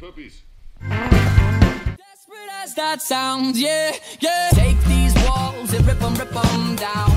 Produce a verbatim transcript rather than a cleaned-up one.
Puppies. Desperate as that sounds, yeah, yeah. Take these walls and rip them, rip them down.